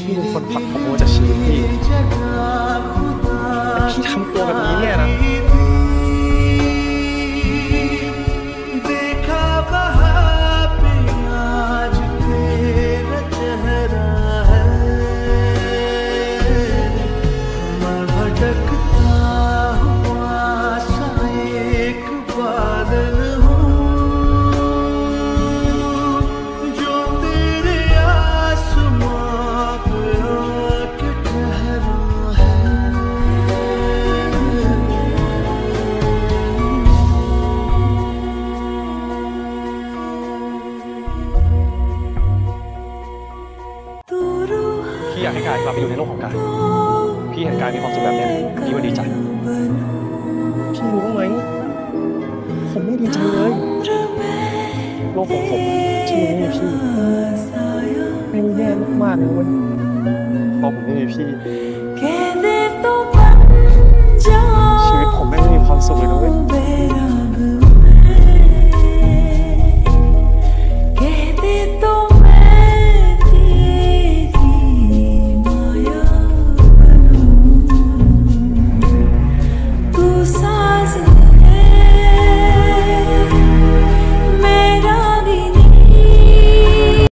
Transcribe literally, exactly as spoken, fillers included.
พี่เป็นคนผลักผมออกจากชีวิตพี่แต่พี่ทำตัวแบบนี้เนี่ยนะพี่อยากให้กายกลับไปอยู่ในโลกของกายพี่เห็นกายมีความสุขแบบนี้พี่ก็ดีใจพี่รู้ไหมผมไม่ดีใจเลยโลกของผมที่ไม่มีพี่ไม่แย่มากๆเลยเว้ยเพราะผมไม่มีพี่